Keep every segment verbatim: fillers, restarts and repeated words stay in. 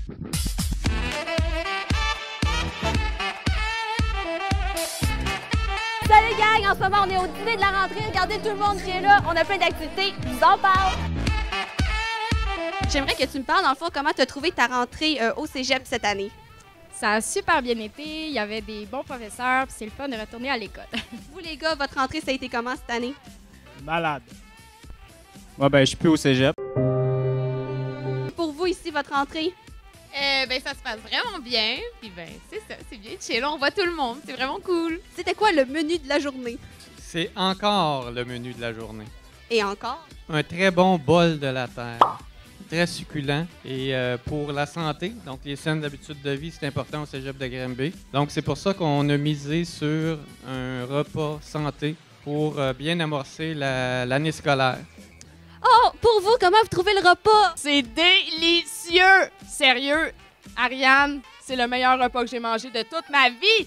Salut gang, en ce moment on est au dîner de la rentrée, regardez tout le monde qui est là, on a plein d'activités, je vous en parle. J'aimerais que tu me parles dans le fond comment tu as trouvé ta rentrée euh, au cégep cette année. Ça a super bien été, il y avait des bons professeurs, puis c'est le fun de retourner à l'école. Vous les gars, votre rentrée ça a été comment cette année? Malade. Ouais, ben je suis plus au cégep. Pour vous ici, votre rentrée? Euh, ben ça se passe vraiment bien, puis ben c'est ça, c'est bien chill, on voit tout le monde, c'est vraiment cool. C'était quoi le menu de la journée? C'est encore le menu de la journée. Et encore? Un très bon bol de la terre. Très succulent et euh, pour la santé, donc les saines habitudes de vie, c'est important au cégep de Granby. Donc c'est pour ça qu'on a misé sur un repas santé pour euh, bien amorcer la- l'année scolaire. Oh, pour vous, comment vous trouvez le repas? C'est délicieux! Sérieux, Ariane, c'est le meilleur repas que j'ai mangé de toute ma vie!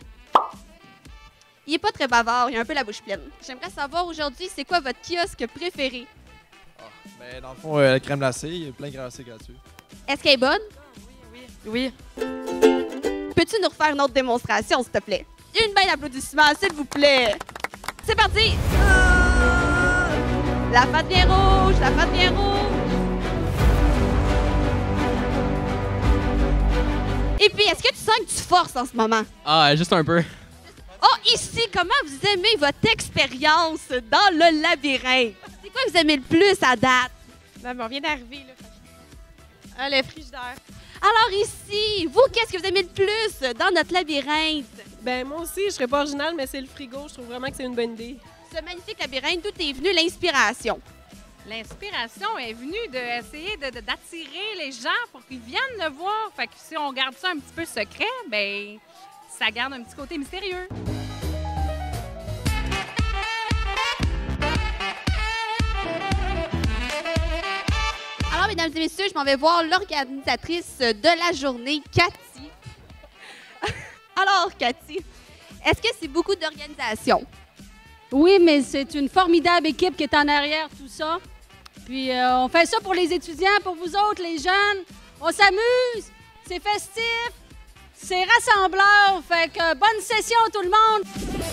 Il est pas très bavard, il a un peu la bouche pleine. J'aimerais savoir aujourd'hui, c'est quoi votre kiosque préféré? Ah, ben, dans le fond, euh, la crème glacée, il y a plein de crème glacée gratuits. Est-ce qu'elle est bonne? Oui. Peux-tu nous refaire une autre démonstration, s'il te plaît? Une belle applaudissement, s'il vous plaît. C'est parti! La pâte bien rouge, la pâte bien rouge. Et puis, est-ce que tu sens que tu forces en ce moment? Ah, juste un peu. Oh, ici, comment vous aimez votre expérience dans le labyrinthe? C'est quoi que vous aimez le plus à date? Non, mais on vient d'arriver, là. Ah, le frigidaire. Alors ici, vous, qu'est-ce que vous aimez le plus dans notre labyrinthe? Ben moi aussi, je serais pas originale, mais c'est le frigo. Je trouve vraiment que c'est une bonne idée. Ce magnifique labyrinthe, d'où est venue l'inspiration? L'inspiration est venue d'essayer de, de- d'attirer les gens pour qu'ils viennent le voir. Fait que si on garde ça un petit peu secret, ben ça garde un petit côté mystérieux. Alors, mesdames et messieurs, je m'en vais voir l'organisatrice de la journée, Cathy. Alors, Cathy, est-ce que c'est beaucoup d'organisation? Oui, mais c'est une formidable équipe qui est en arrière tout ça. Puis euh, on fait ça pour les étudiants, pour vous autres, les jeunes. On s'amuse, c'est festif, c'est rassembleur. Fait que bonne session tout le monde!